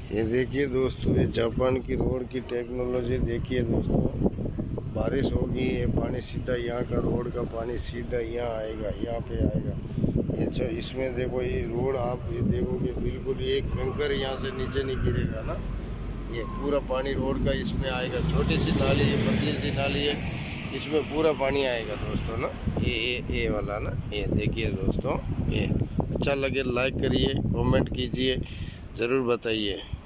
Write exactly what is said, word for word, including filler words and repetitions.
ये देखिए दोस्तों, ये जापान की रोड की टेक्नोलॉजी देखिए दोस्तों। बारिश होगी, ये पानी सीधा यहाँ का रोड का पानी सीधा यहाँ आएगा, यहाँ पे आएगा। ये अच्छा, इसमें देखो ये रोड आप ये देखोगे बिल्कुल एक कंकर यहाँ से नीचे नहीं गिरेगा ना। ये पूरा पानी रोड का इसमें आएगा। छोटी सी नाली है, पतली सी नाली है, इसमें पूरा पानी आएगा दोस्तों ना। ये ये ये वाला ना, ये देखिए दोस्तों। ये अच्छा लगे लाइक करिए, कमेंट कीजिए, ज़रूर बताइए।